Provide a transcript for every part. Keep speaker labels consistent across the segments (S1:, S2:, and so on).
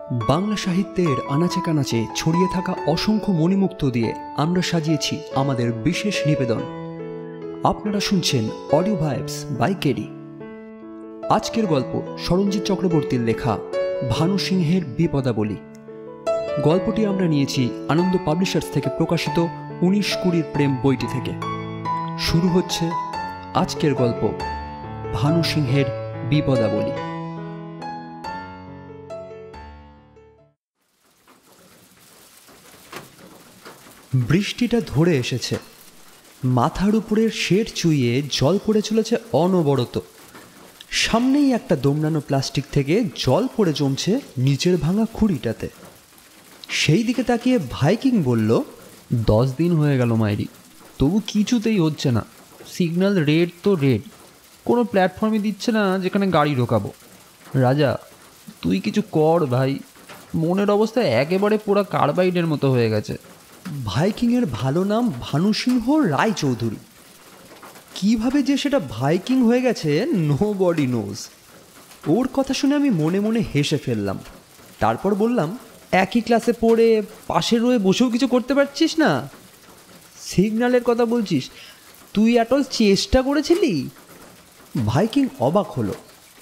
S1: বাংলা সাহিত্যের আনাচে কানাচে ছড়িয়ে থাকা অসংখ্য মণিমুক্ত দিয়ে আমরা সাজিয়েছি আমাদের বিশেষ নিবেদন। আপনারা শুনছেন অডিও ভাইবস বাই কেডি। আজকের গল্প সরঞ্জিৎ চক্রবর্তীর লেখা ভানু সিংহের বিপদাবলী। গল্পটি আমরা নিয়েছি আনন্দ পাবলিশার্স থেকে প্রকাশিত 1920 প্রেম বইটি থেকে। শুরু হচ্ছে আজকের গল্প ভানু সিংহের বিপদাবলী। বৃষ্টিটা ধরে এসেছে, মাথার উপরের শেড চুইয়ে জল পড়ে চলেছে অনবরত। সামনেই একটা দমড়ানো প্লাস্টিক থেকে জল পড়ে জমছে নিচের ভাঙা খুঁড়িটাতে। সেই দিকে তাকিয়ে ভাইকিং বলল,
S2: 10 দিন হয়ে গেল মাইরি, তবু কিছুতেই হচ্ছে না। সিগন্যাল রেড তো রেড, কোনো প্ল্যাটফর্মে দিচ্ছে না যেখানে গাড়ি ঢোকাবো। রাজা, তুই কিছু কর ভাই, মনের অবস্থা একেবারে পুরা কার্বাইডের মতো হয়ে গেছে।
S1: ভাইকিংয়ের ভালো নাম ভানু সিংহ রায়চৌধুরী। কিভাবে যে সেটা ভাইকিং হয়ে গেছে নো বডি নোজ। ওর কথা শুনে আমি মনে মনে হেসে ফেললাম। তারপর বললাম,
S2: একই ক্লাসে পড়ে পাশের রয়ে বসেও কিছু করতে পারছিস না? সিগন্যালের কথা বলছিস, তুই এটল চেষ্টা করেছিলি?
S1: ভাইকিং অবাক হলো।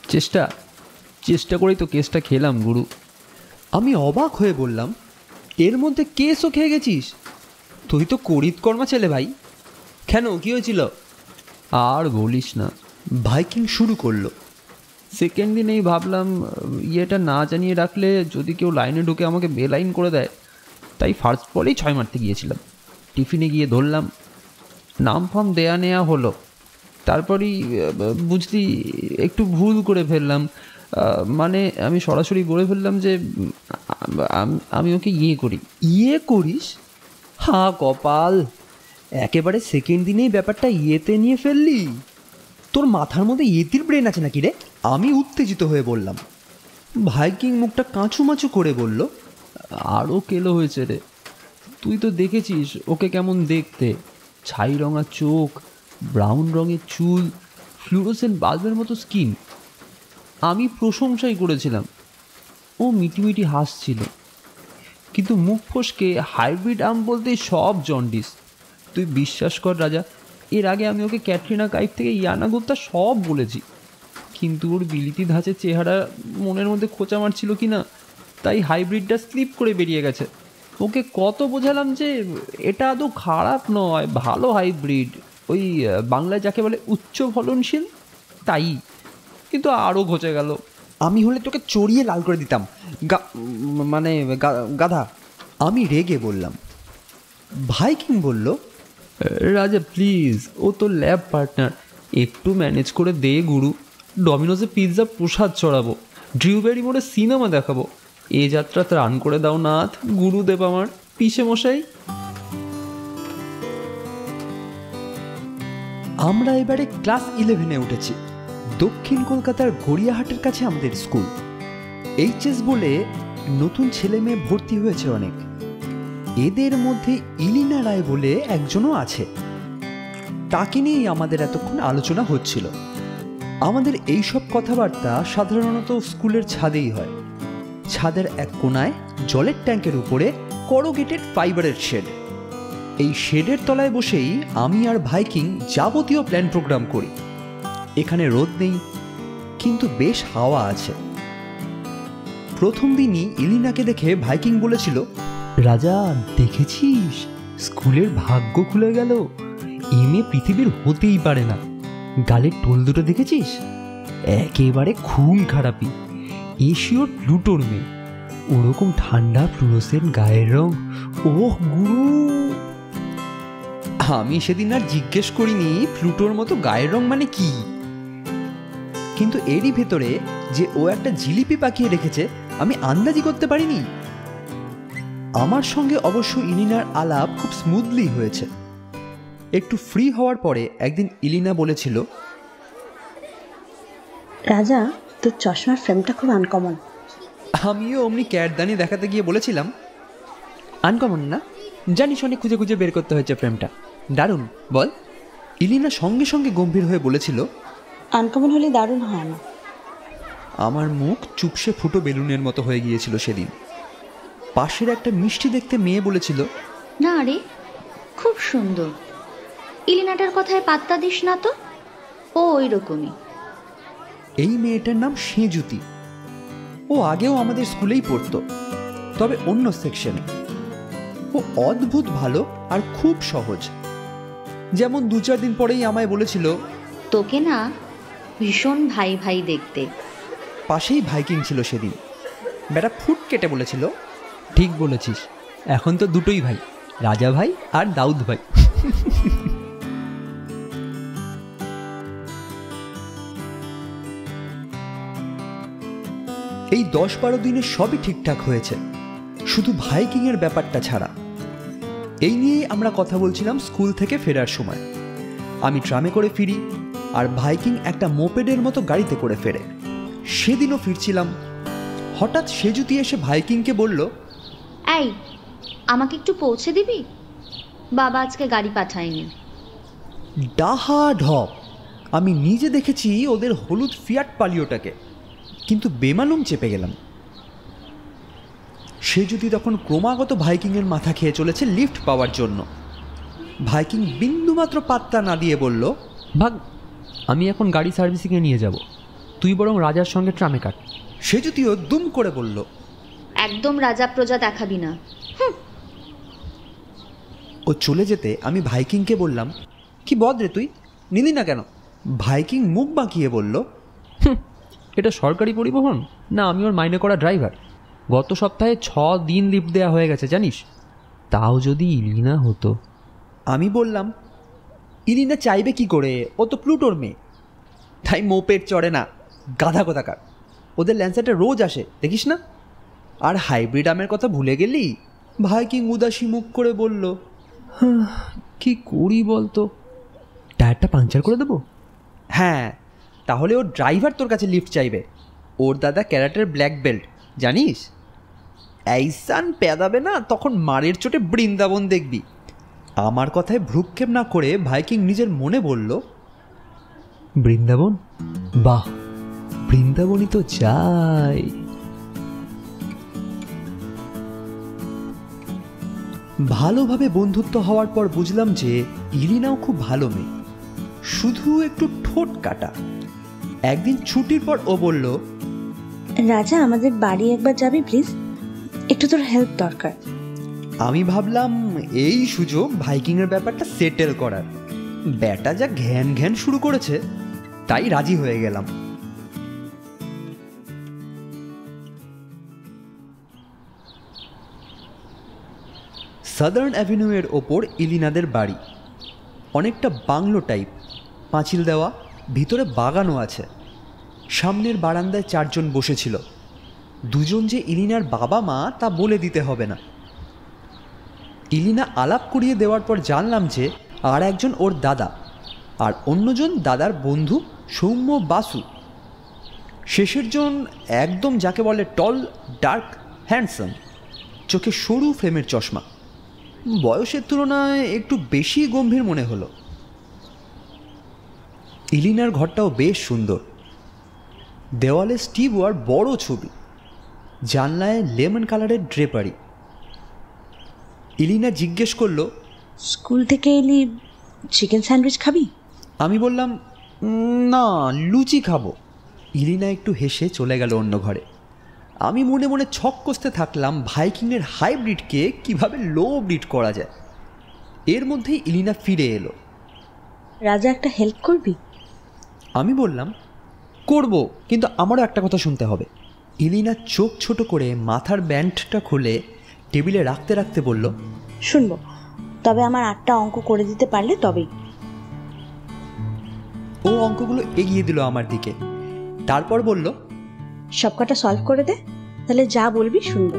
S2: চেষ্টা করেই তো কেসটা খেলাম গুরু।
S1: আমি অবাক হয়ে বললাম,
S2: এর মধ্যে কেসও খেয়ে গেছিস? তুই তো করিতকর্মা ছেলে ভাই। কেন, কী হয়েছিল? আর বলিস না।
S1: ভাইকিং শুরু করলো।
S2: সেকেন্ড দিনেই ভাবলাম ইয়েটা না জানিয়ে রাখলে যদি কেউ লাইনে ঢুকে আমাকে বেলাইন করে দেয়, তাই ফার্স্ট বলেই 6 মারতে গিয়েছিলাম। টিফিনে গিয়ে ধরলাম, নাম ফাম দেয়া নেয়া হলো। তারপরই বুঝলি একটু ভুল করে ফেললাম। মানে আমি সরাসরি বলে ফেললাম যে আমি ওকে করি।
S1: করিস? হা কপাল, একেবারে সেকেন্ড দিনেই ব্যাপারটা ইয়েতে নিয়ে ফেললি। তোর মাথার মধ্যে ইয়েতির ব্রেন আছে নাকি রে? আমি উত্তেজিত হয়ে বললাম। ভাইকিং মুখটা কাঁচুমাচু করে বলল,
S2: আরও কেলো হয়েছে রে। তুই তো দেখেছিস ওকে কেমন দেখতে, ছাই রঙা চোখ, ব্রাউন রঙের চুল, ফ্লুরোসেন্ট বাল্বের মতো স্কিন। আমি প্রশংসাই করেছিলাম, ও মিটিমিটি হাসছিল। কিন্তু মুখ ফসকে হাইব্রিড আম বলতেই সব জন্ডিস। তুই বিশ্বাস কর রাজা, এর আগে আমি ওকে ক্যাটরিনা কাইফ থেকে ইয়ানা গুপ্তা সব বলেছি, কিন্তু ওর বিলিতি ধাঁচের চেহারা মনের মধ্যে খোঁচা মারছিল কি না, তাই হাইব্রিডটা স্লিপ করে বেরিয়ে গেছে। ওকে কত বোঝালাম যে এটা আদৌ খারাপ নয়, ভালো হাইব্রিড, ওই বাংলায় যাকে বলে উচ্চ ফলনশীল, তাই। কিন্তু আরও ঘচে গেল।
S1: আমি হলে তোকে চড়িয়ে লাল করে দিতাম, মানে গাধা। আমি রেগে বললাম। ভাইকিং বলল,
S2: রাজা প্লিজ, ও তো ল্যাব পার্টনার, একটু ম্যানেজ করে দে গুরু। ডমিনোজে পিৎজা প্রসাদ চড়াবো, ড্রিউবেরি মোড়ে সিনেমা দেখাবো। এ যাত্রা ত্রাণ করে দাও নাথ, গুরুদেব আমার, পিসে মশাই।
S1: আমরা এবারে ক্লাস 11-এ উঠেছি। দক্ষিণ কলকাতার গড়িয়াহাটের কাছে আমাদের স্কুল। এইচএস বলে নতুন ছেলে মেয়ে ভর্তি হয়েছে অনেক। এদের মধ্যে ইলিনা রায় বলে একজনও আছে। তাকে নিয়েই আমাদের এতক্ষণ আলোচনা হচ্ছিল। আমাদের এই সব কথাবার্তা সাধারণত স্কুলের ছাদেই হয়। ছাদের এক কোণায় জলের ট্যাঙ্কের উপরে করোগেটেড ফাইবারের শেড। এই শেডের তলায় বসেই আমি আর ভাইকিং যাবতীয় প্ল্যান প্রোগ্রাম করি। এখানে রোদ নেই, কিন্তু বেশ হাওয়া আছে। প্রথম দিনই ইলিনাকে দেখে ভাইকিং বলেছিল,
S2: রাজা দেখেছিস, স্কুলের ভাগ্য খুলে গেল। এ মেয়ে পৃথিবীর হতেই পারে না। গালের টোল দুটো দেখেছিস? একেবারে খুন খারাপি, এশিওর প্লুটোর মেয়ে। ওরকম ঠান্ডা ফ্লুরোসেন্ট গায়ের রং, ওহ গুরু।
S1: আমি সেদিন আর জিজ্ঞেস করিনি প্লুটোর মতো গায়ের রং মানে কি, কিন্তু এরই ভেতরে যে ও একটা জিলিপি পাকিয়ে রেখেছে আমি আন্দাজি করতে পারিনি। আমার সঙ্গে অবশ্য ইলিনার আলাপ খুব স্মুথলি হয়েছে। একটু ফ্রি হওয়ার পরে একদিন ইলিনা বলেছিল,
S3: রাজা, তোর চশমার ফ্রেমটা খুব আনকমন।
S1: আমিও অমনি ক্যাটদানি দেখাতে গিয়ে বলেছিলাম, আনকমন না, জানিস অনেক খুঁজে খুঁজে বের করতে হয়েছে ফ্রেমটা, দারুণ বল। ইলিনা সঙ্গে সঙ্গে গম্ভীর হয়ে বলেছিল,
S3: আনকমন হলে দারুণ হয় না।
S1: আমার মুখ চুপসে ফুটো বেলুনের মতো হয়ে গিয়েছিল সেদিন। পাশের একটা মিষ্টি দেখতে মেয়ে বলেছিল,
S4: না রে, খুব সুন্দর। ইলিনাটার কথায় পাত্তা দিস না তো, ও ওই রকমই।
S1: এই মেয়েটার নাম সেঁজুতি। ও আগেও আমাদের স্কুলেই পড়তো, তবে অন্য সেকশনে। ও অদ্ভুত ভালো আর খুব সহজ। যেমন 2-4 দিন পরেই আমায় বলেছিল,
S4: তোকে না ভীষণ ভাই ভাই দেখতে।
S1: পাশেই ভাইকিং ছিল সেদিন। বেটা ফুট কেটে বলেছিল,
S2: ঠিক বলেছিস, এখন তো দুটোই ভাই, রাজা ভাই আর দাউদ ভাই।
S1: এই 10-12 দিনে সবই ঠিকঠাক হয়েছে, শুধু ভাইকিংয়ের ব্যাপারটা ছাড়া। এই নিয়েই আমরা কথা বলছিলাম স্কুল থেকে ফেরার সময়। আমি ট্রামে করে ফিরি, আর ভাইকিং একটা মোপেডের মতো গাড়িতে করে ফেরে। সেদিনও ফিরছিলাম, হঠাৎ সেজুতি এসে ভাইকিংকে বলল,
S4: এই, আমাকে একটু পৌঁছে দিবি? বাবা আজকে গাড়ি পাঠায়নি।
S1: ডাহা ঢপ! আমি নিজে দেখেছি ওদের হলুদ ফিয়াট পালিওটাকে, কিন্তু বেমালুম চেপে গেলাম। সে যদি তখন ক্রমাগত ভাইকিংয়ের মাথা খেয়ে চলেছে লিফট পাওয়ার জন্য। ভাইকিং বিন্দুমাত্র পাত্তা না দিয়ে বলল,
S2: ভাগ, আমি এখন গাড়ি সার্ভিসিংয়ে নিয়ে যাব, তুই বরং রাজার সঙ্গে ট্রামে কাট।
S1: সে যদিও দুম করে বলল,
S4: একদম রাজা প্রজা দেখাবি না।
S1: ও চলে যেতে আমি ভাইকিংকে বললাম, কি বদরে তুই নিলি না কেন? ভাইকিং মুখ বাঁকিয়ে বলল,
S2: এটা সরকারি পরিবহন না, আমি ওর মাইনে করা ড্রাইভার। গত সপ্তাহে 6 দিন লিফট দেওয়া হয়ে গেছে জানিস। তাও যদি ইলিনা হতো।
S1: আমি বললাম, ইলিনা চাইবে কি করে? ও তো প্লুটোর মেয়ে, তাই মোপেড চড়ে না, গাধা কোথাকার। ওদের ল্যান্সারটা রোজ আসে, দেখিস না? আর হাইব্রিড আমের কথা ভুলে গেলি? ভাইকিং উদাসী মুখ করে বলল,
S2: কি করি বলতো, টায়ারটা পাংচার করে দেবো?
S1: হ্যাঁ, তাহলে ওর ড্রাইভার তোর কাছে লিফট চাইবে। ওর দাদা ক্যারাটের ব্ল্যাক বেল্ট, জানিস? এইসান পেদাবে না, তখন মারের চোটে বৃন্দাবন দেখবি। আমার কথায় ভ্রুক্ষেপ না করে ভাইকিং নিজের মনে বলল,
S2: বৃন্দাবন? বাহ, বৃন্দাবনই তো চাই।
S1: ভালোভাবে বন্ধুত্ব হওয়ার পর বুঝলাম যে ইলিনাও খুব ভালো মেয়ে, শুধু একটু ঠোঁট কাটা। একদিন ছুটির পর ও বলল,
S3: রাজা, আমাদের বাড়ি একবার যাবি প্লিজ, একটু তোর হেল্প দরকার।
S1: আমি ভাবলাম এই সুযোগ ভাইকিংয়ের ব্যাপারটা সেটেল করার। ব্যাটা যা ঘ্যান ঘ্যান শুরু করেছে, তাই রাজি হয়ে গেলাম। সাদার্ন অ্যাভিনিউয়ের ওপর ইলিনাদের বাড়ি। অনেকটা বাংলো টাইপ, পাঁচিল দেওয়া, ভিতরে বাগানও আছে। সামনের বারান্দায় 4 জন বসেছিল। 2 জন যে ইলিনার বাবা মা তা বলে দিতে হবে না। ইলিনা আলাপ করিয়ে দেওয়ার পর জানলাম যে আর একজন ওর দাদা, আর অন্যজন দাদার বন্ধু সৌম্য বাসু। শেষের জন একদম যাকে বলে টল, ডার্ক, হ্যান্ডসাম, চোখে সরু ফ্রেমের চশমা। বয়সের তুলনায় একটু বেশি গম্ভীর মনে হলো। ইলিনার ঘরটাও বেশ সুন্দর। দেওয়ালে স্টিভ ওয়ার বড় ছবি, জানলায় লেমন কালারের ড্রেপারি। ইলিনা জিজ্ঞেস করলো,
S3: স্কুল থেকে এলি চিকেন স্যান্ডউইচ খাবি?
S1: আমি বললাম, না, লুচি খাবো। ইলিনা একটু হেসে চলে গেল অন্য ঘরে। আমি মনে মনে ছক কষতে থাকলাম ভাইকিংয়ের হাইব্রিডকে কিভাবে লো ব্রিড করা যায়। এর মধ্যেই ইলিনা ফিরে এলো।
S3: রাজা, একটা হেল্প করবি?
S1: আমি বললাম, করব, কিন্তু আমারও একটা কথা শুনতে হবে। ইলিনা চোখ ছোট করে মাথার ব্যান্ডটা খুলে টেবিলে রাখতে রাখতে বলল,
S3: শুনবো, তবে আমার 8টা অঙ্ক করে দিতে পারলে তবেই।
S1: ও অঙ্কগুলো এগিয়ে দিল আমার দিকে, তারপর বলল,
S3: সবকটা সলভ করে দে, তাহলে যা বলবি শুনবো।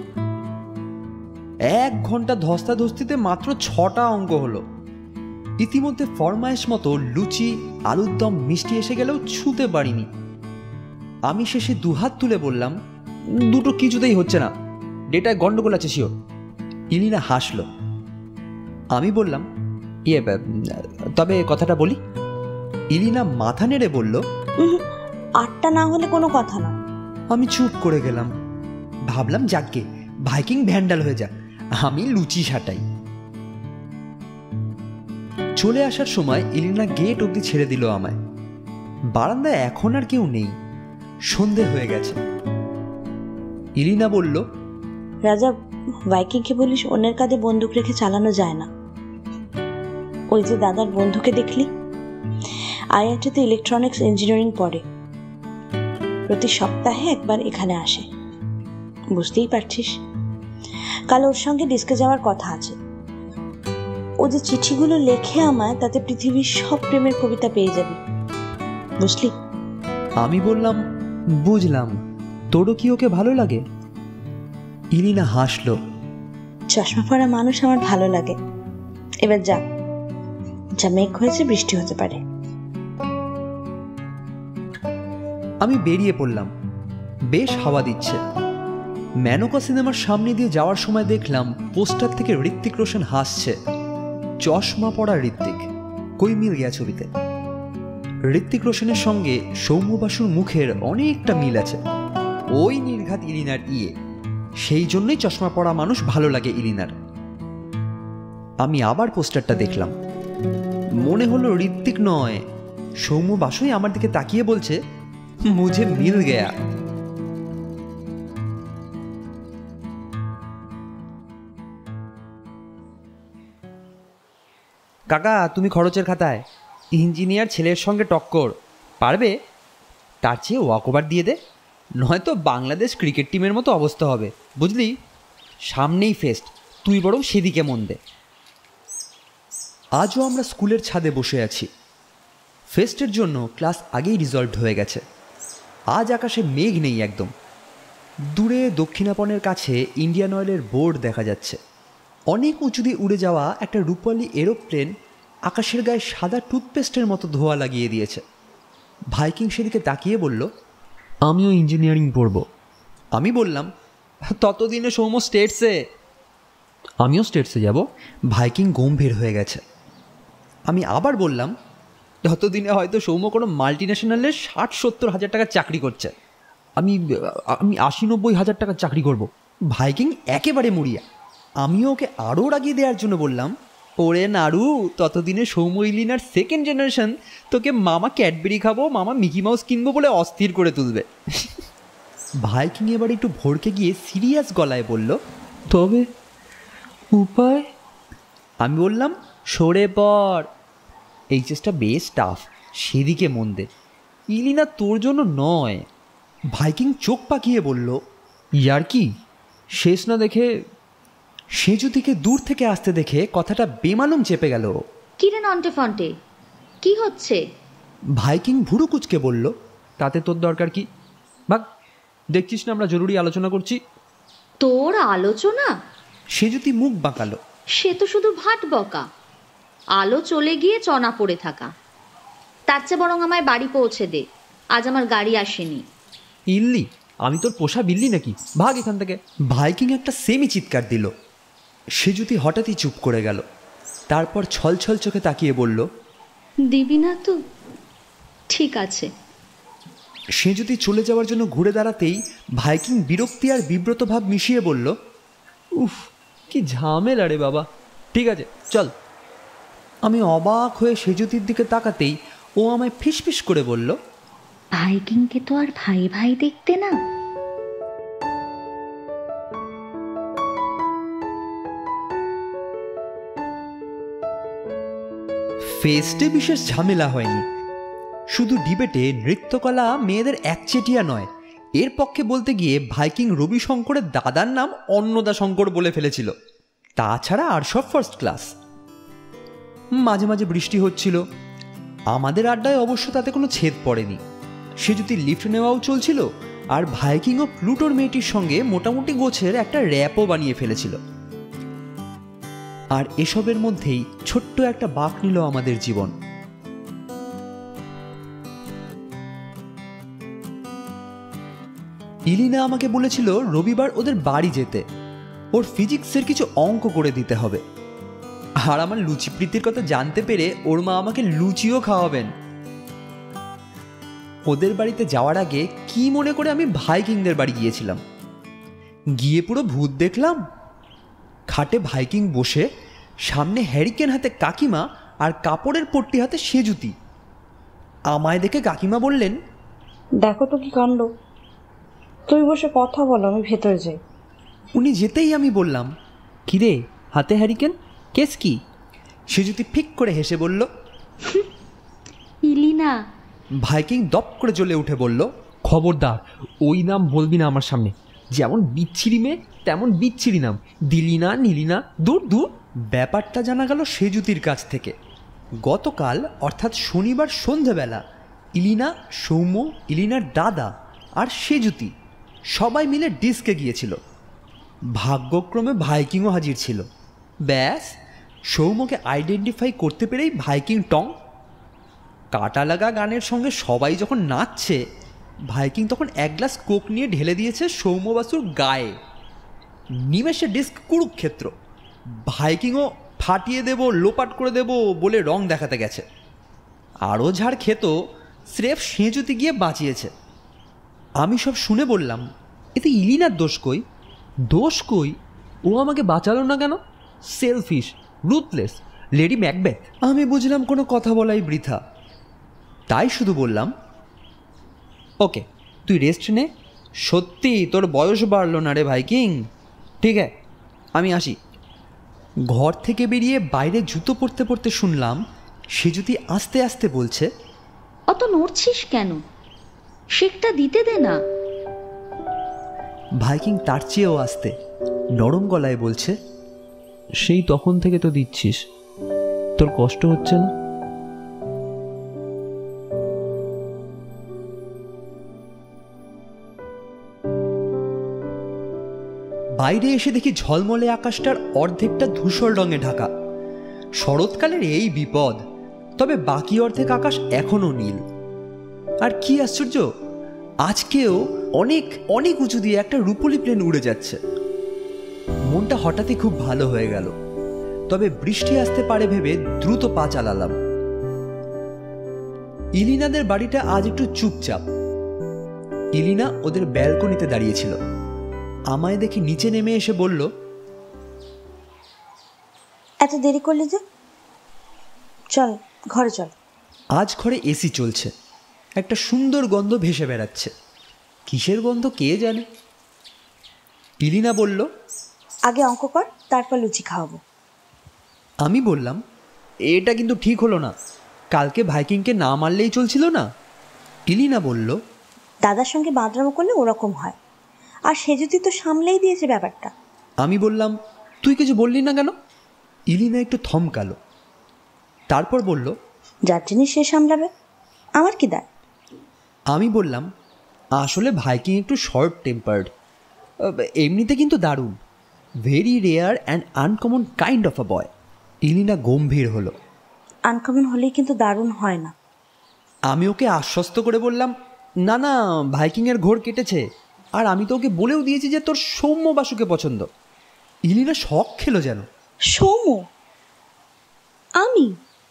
S1: 1 ঘন্টা ধস্তাধস্তিতে মাত্র 6টা অঙ্ক হলো। ইতিমধ্যে ফরমায়েশ মতো লুচি, আলুর দম, মিষ্টি এসে গেলেও ছুঁতে পারিনি। আমি শেষে 2 হাত তুলে বললাম, দুটো কিছুতেই হচ্ছে না, ডেটায় গন্ডগোল আছে শিওর। ইলিনা হাসল। আমি বললাম, তবে কথাটা বলি। ইলিনা মাথা নেড়ে বলল,
S3: 8টা না হলে কোনো কথা না।
S1: আমি চুপ করে গেলাম, ভাবলাম যাকগে ভাইকিং ভ্যান্ডাল হয়ে যাক, আমি লুচি সাটাই। চলে আসার সময় ইলিনা গেট অবধি ছেড়ে দিল আমায়। বারান্দায় এখন আর কেউ নেই, সন্ধে হয়ে গেছে। ইলিনা বলল,
S3: রাজা, ভাইকিংকে বলিস অন্যের কাঁধে বন্দুক রেখে চালানো যায় না। ওই যে দাদার বন্ধুকে দেখলি, আইআইটিতে ইলেকট্রনিক্স ইঞ্জিনিয়ারিং পড়ে, প্রতি সপ্তাহে একবার এখানে আসে। বুঝতেই পারছিস, কাল ওর সঙ্গে ডিস্কে যাওয়ার কথা আছে। ও যে চিঠিগুলো লেখে আমায়, তাতে পৃথিবীর সব প্রেমের কবিতা পেয়ে যাবি, বুঝলি?
S1: আমি বললাম, বুঝলাম, তোরও কি ওকে ভালো লাগে? ইলিনা হাসলো।
S3: চশমা পরা মানুষ আমার ভালো লাগে। এবার যা, যা মেঘ হয়েছে, বৃষ্টি হতে পারে।
S1: আমি বেরিয়ে পড়লাম। বেশ হাওয়া দিচ্ছে। মেনকা সিনেমার সামনে দিয়ে যাওয়ার সময় দেখলাম পোস্টার থেকে ঋত্বিক রোশন হাসছে। চশমা পড়া ঋত্বিক, কই মিল গেয়া ছবিতে। ঋত্বিক রোশনের সঙ্গে সৌম্য বাসুর মুখের অনেকটা মিল আছে। ওই নির্ঘাত ইলিনার ইয়ে, সেই জন্যই চশমা পড়া মানুষ ভালো লাগে ইলিনার। আমি আবার পোস্টারটা দেখলাম, মনে হলো ঋত্বিক নয়, সৌম্য বাসুই আমার দিকে তাকিয়ে বলছে, মুঝে মিল গয়া। কাকা, তুমি খরচের খাতায় ইঞ্জিনিয়ার ছেলের সঙ্গে টক্কর, পারবে? তার চেয়ে ওয়াকওভার দিয়ে দে, নয়তো বাংলাদেশ ক্রিকেট টিমের মতো অবস্থা হবে, বুঝলি? সামনেই ফেস্ট, তুই বরং সেদিকে মন দে। আজও আমরা স্কুলের ছাদে বসে আছি। ফেস্টের জন্য ক্লাস আগেই রিজলভ হয়ে গেছে। আজ আকাশে মেঘ নেই একদম। দূরে দক্ষিণাপনের কাছে ইন্ডিয়ান অয়েলের বোর্ড দেখা যাচ্ছে। অনেক উঁচু দিয়ে উড়ে যাওয়া একটা রূপালী এরোপ্লেন আকাশের গায়ে সাদা টুথপেস্টের মতো ধোঁয়া লাগিয়ে দিয়েছে। ভাইকিং সেদিকে তাকিয়ে বলল,
S2: আমিও ইঞ্জিনিয়ারিং পড়ব।
S1: আমি বললাম, ততদিনে সৌম্য স্টেটসে।
S2: আমিও স্টেটসে যাব।
S1: ভাইকিং গম্ভীর হয়ে গেছে। আমি আবার বললাম, ততদিনে হয়তো সৌম্য কোনো মাল্টি ন্যাশনালের 60-70 হাজার টাকার চাকরি করছে।
S2: আমি 80-90 হাজার টাকার চাকরি করব।
S1: ভাইকিং একেবারে মরিয়া। আমিও ওকে আরও রাগিয়ে দেওয়ার জন্য বললাম, ওরে নাড়ু, ততদিনে সৌম্য ইলিনার সেকেন্ড জেনারেশন তোকে মামা ক্যাডবেরি খাবো, মামা মিকি মাউস কিনবো বলে অস্থির করে তুলবে। ভাইকিং এবার একটু ভড়কে গিয়ে সিরিয়াস গলায় বলল,
S2: তবে উপায়?
S1: আমি বললাম, সরে পড়, এইচএসটা বেশ টাফ, সেদিকে মন দে, ইলিনা তোর জন্য নয়। ভাইকিং চোখ পাকিয়ে বলল,
S2: ইয়ার কি শেষ না দেখে?
S1: সেজুদিকে দূর থেকে আসতে দেখে কথাটা বেমালুম চেপে গেল।
S4: কিরে নন্টে ফন্টে, কি হচ্ছে?
S1: ভাইকিং ভুরু কুচকে বলল,
S2: তাতে তোর দরকার কি? ভাগ, দেখছিস না আমরা জরুরি আলোচনা করছি।
S4: তোর আলোচনা?
S1: সেজুতি মুখ বাঁকালো।
S4: সে তো শুধু ভাট বকা, আলো চলে গিয়ে চনা পড়ে থাকা। তার চেয়ে বরং আমায় বাড়ি পৌঁছে দে, আজ আমার গাড়ি আসেনি।
S2: ইল্লি, আমি তোর পোষা বিল্লি নাকি? ভাগ এখান থেকে।
S1: ভাইকিং একটা সেমি চিৎকার দিল। সেজুতি হঠাৎই চুপ করে গেল। তারপর ছলছল চোখে তাকিয়ে বলল,
S4: দিবি না তো? ঠিক আছে।
S1: সেজুতি চলে যাওয়ার জন্য ঘুরে দাঁড়াতেই ভাইকিং বিরক্তি আর বিব্রত ভাব মিশিয়ে বলল,
S2: উফ, কি ঝামেলা রে বাবা। ঠিক আছে, চল।
S1: আমি অবাক হয়ে সেজুতির দিকে তাকাতেই ও আমায় ফিসফিস করে বলল,
S4: ভাইকিংকে তো আর ভাই ভাই দেখতে না।
S1: ফেস্টে বিশেষ ঝামেলা হয়নি। শুধু ডিবেটে নৃত্যকলা মেয়েদের একচেটিয়া নয়, এর পক্ষে বলতে গিয়ে ভাইকিং রবি শঙ্করের দাদার নাম অন্নদা শঙ্কর বলে ফেলেছিল। তাছাড়া আর সব ফার্স্ট ক্লাস। মাঝে মাঝে বৃষ্টি হচ্ছিল। আমাদের আড্ডায় অবশ্য তাতে কোনো ছেদ পড়েনি। সে যদি লিফট নেওয়াও চলছিল, আর ভাইকিং ও প্লুটোর মেয়েটির সঙ্গে মোটামুটি গোছের একটা র্যাপও বানিয়ে ফেলেছিল। আর এসবের মধ্যেই ছোট্ট একটা বাঁক নিল আমাদের জীবন। ইলিনা আমাকে বলেছিল রবিবার ওদের বাড়ি যেতে, ওর ফিজিক্সের কিছু অঙ্ক করে দিতে হবে। আর আমার লুচি প্রীতির কথা জানতে পেরে ওর মা আমাকে লুচিও খাওয়াবেন। ওদের বাড়িতে যাওয়ার আগে কি মনে করে আমি ভাইকিংদের বাড়ি গিয়েছিলাম। গিয়ে পুরো ভূত দেখলাম। খাটে ভাইকিং বসে, সামনে হ্যারিকেন হাতে কাকিমা আর কাপড়ের পট্টি হাতে সেজুতি। আমায় দেখে কাকিমা বললেন,
S3: দেখো তো কি কাণ্ড, তুই বসে কথা বলো, আমি ভেতরে যাই।
S1: উনি যেতেই আমি বললাম,
S2: কিরে হাতে হ্যারিকেন, কেস কি?
S1: সেজুতি ফিক করে হেসে বলল,
S4: ইলিনা।
S1: ভাইকিং দপ করে জ্বলে উঠে বলল,
S2: খবরদার ওই নাম বলবি না আমার সামনে। যেমন বিচ্ছিরি মেয়ে তেমন বিচ্ছিরি নাম, দিলিনা নীলিনা, দূর দূর।
S1: ব্যাপারটা জানা গেল সেজুতির কাছ থেকে। গতকাল অর্থাৎ শনিবার সন্ধেবেলা ইলিনা, সৌম্য, ইলিনার দাদা আর সেজুতি সবাই মিলে ডিস্কে গিয়েছিল। ভাগ্যক্রমে ভাইকিংও হাজির ছিল। ব্যাস, সৌম্যকে আইডেন্টিফাই করতে পেরেই ভাইকিং টং। কাটা লাগা গানের সঙ্গে সবাই যখন নাচছে, ভাইকিং তখন এক গ্লাস কোক নিয়ে ঢেলে দিয়েছে সৌম্যবাসুর গায়ে। নিমেষে ডিস্ক কুরুক্ষেত্র। ভাইকিংও ফাটিয়ে দেব, লোপাট করে দেব বলে রং দেখাতে গেছে। আরও ঝাড় খেত, স্রেফ সেঁজুতি গিয়ে বাঁচিয়েছে। আমি সব শুনে বললাম,
S2: এতে ইলিনার দোষ কই? দোষ কই? ও আমাকে বাঁচালো না কেন? Selfish, ruthless, lady Macbeth.
S1: আমি বুঝলাম কোনো কথা বলাই বৃথা, তাই শুধু বললাম, ওকে তুই রেস্ট নে। সত্যি তোর বয়স বাড়লো না রে ভাইকিং। ঠিক আছে, আমি আসি। ঘর থেকে বেরিয়ে বাইরে জুতো পরতে পরতে শুনলাম সেজুতি আস্তে আস্তে বলছে,
S4: অত নড়ছিস কেন? শেকটা দিতে দে না।
S1: ভাইকিং তার চেয়েও আস্তে নরম গলায় বলছে,
S2: সেই তখন থেকে তো দিচ্ছিস, তোর কষ্ট হচ্ছে না?
S1: বাইরে এসে দেখি ঝলমলে আকাশটার অর্ধেকটা ধূসর রঙে ঢাকা। শরৎকালের এই বিপদ, তবে বাকি অর্ধেক আকাশ এখনো নীল। আর কি আশ্চর্য, আজকেও অনেক অনেক উঁচু দিয়ে একটা রূপলি প্লেন উড়ে যাচ্ছে। মনটা হঠাৎই খুব ভালো হয়ে গেল, তবে বৃষ্টি আসতে পারে ভেবে দ্রুত পা চালালাম। ইলিনাদের বাড়িটা আজ একটু চুপচাপ। ইলিনা ওদের ব্যালকনিতে দাঁড়িয়েছিল। আমায় দেখে নিচে নেমে এসে বলল,
S3: এত দেরি করলি যে, চল ঘরে চল।
S1: আজ ঘরে এসি চলছে, একটা সুন্দর গন্ধ ভেসে বেড়াচ্ছে। কিসের গন্ধ কে জানে। ইলিনা বলল,
S3: আগে অঙ্ক কর, তারপর লুচি খাওয়াবো।
S1: আমি বললাম, এটা কিন্তু ঠিক হলো না, কালকে ভাইকিংকে না মারলেই চলছিল না। ইলিনা বলল,
S3: দাদার সঙ্গে বাঁদরামো করলে ওরকম হয়, আর সেজুতি তো সামলেই দিয়েছে ব্যাপারটা।
S1: আমি বললাম, তুই কিছু বললি না কেন? ইলিনা একটু থমকালো, তারপর বলল,
S3: যার জিনিস সে সামলাবে, আমার কি দায়।
S1: আমি বললাম, আসলে ভাইকিং একটু শর্ট টেম্পার্ড, এমনিতে কিন্তু দারুণ, very rare and uncommon kind of a boy. Ilina গম্ভীর হলো।
S3: আনকমন হলেই কিন্তু দারুণ হয় না।
S1: আমি ওকে আশ্বস্ত করে বললাম, না না, ভাইকিংয়ের ঘোর কেটেছে, আর আমি তো ওকে বলেও দিয়েছি যে তোর সৌম্য বাসুকে পছন্দ। ইলিনা শখ খেলো যেন।
S3: সৌম্য? আমি?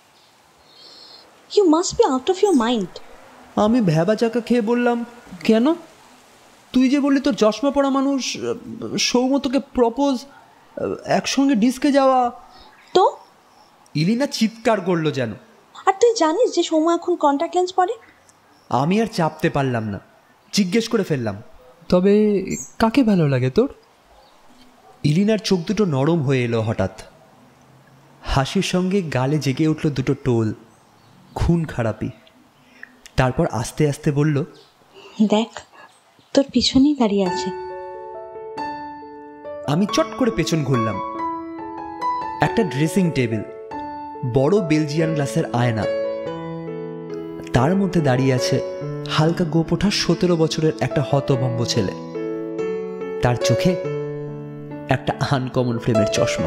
S3: You must be out of your mind.
S1: আমি ভ্যাবা চাকা খেয়ে বললাম, কেন? তুই যে বললি তোর চশমা পড়া মানুষ সৌম্য তোকে প্রপোজ, একসঙ্গে ডিস্কে যাওয়া।
S3: তো?
S1: ইলিনা চিৎকার করলো যেন।
S3: আর তুই জানিস যে সৌম্য এখন কন্ট্যাক্ট লেন্স পরে?
S1: আমি আর চাপতে পারলাম না, জিজ্ঞেস করে ফেললাম,
S2: তবে কাকে ভালো লাগে তোর?
S1: ইলিনার চোখ দুটো নরম হয়ে এলো হঠাৎ। হাসির সঙ্গে গালে জেগে উঠল দুটো টোল, খুন খারাপি। তারপর আস্তে আস্তে বলল,
S3: দেখ, তোর পিছনেই দাঁড়িয়ে আছে।
S1: আমি চট করে পেছন ঘুরলাম। একটা ড্রেসিং টেবিল, বড় বেলজিয়ান গ্লাসের আয়না, তার মধ্যে দাঁড়িয়ে আছে হালকা গোপোঠা 17 বছরের একটা হতভম্ব ছেলে। তার চোখে একটা আনকমন ফ্রেমের চশমা।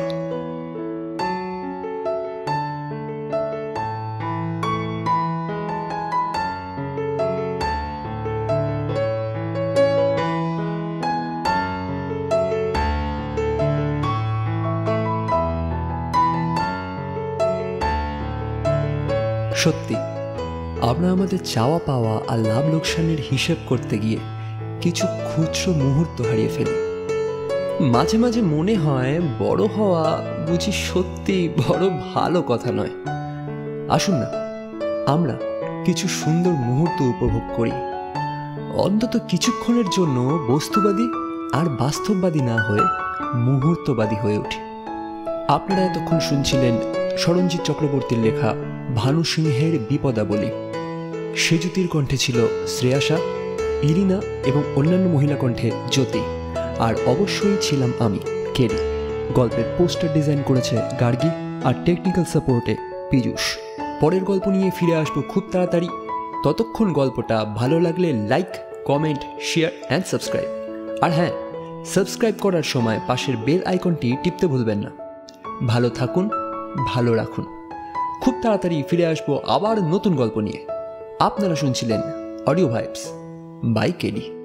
S1: সত্যি আমরা আমাদের চাওয়া পাওয়া আর লাভ লোকসানের হিসেব করতে গিয়ে কিছু খুচরো মুহূর্ত হারিয়ে ফেলি। মাঝে মাঝে মনে হয় বড় হওয়া বুঝি সত্যি বড় ভালো কথা নয়। আসুন না আমরা কিছু সুন্দর মুহূর্ত উপভোগ করি, অন্তত কিছুক্ষণের জন্য বস্তুবাদী আর বাস্তববাদী না হয়ে মুহূর্তবাদী হয়ে উঠি। আপনারা এতক্ষণ শুনছিলেন সরঞ্জিৎ চক্রবর্তীর লেখা ভানু সিংহের বিপদাবলী। সেজুতির কণ্ঠে ছিল শ্রেয়াসা, ইরিনা এবং অন্যান্য মহিলা কণ্ঠে জ্যোতি, আর অবশ্যই ছিলাম আমি, কেরি। গল্পের পোস্টার ডিজাইন করেছে গার্গী, আর টেকনিক্যাল সাপোর্টে পীযূষ। পরের গল্প নিয়ে ফিরে আসবো খুব তাড়াতাড়ি। ততক্ষণ গল্পটা ভালো লাগলে like, comment, share and subscribe. আর হ্যাঁ, সাবস্ক্রাইব করার সময় পাশের বেল আইকনটি টিপতে ভুলবেন না। ভালো থাকুন, ভালো রাখুন। খুব তাড়াতাড়ি ফিরে আসবো আবার নতুন গল্প নিয়ে। আপনারা শুনছিলেন অডিও ভাইবস বাই কেডি।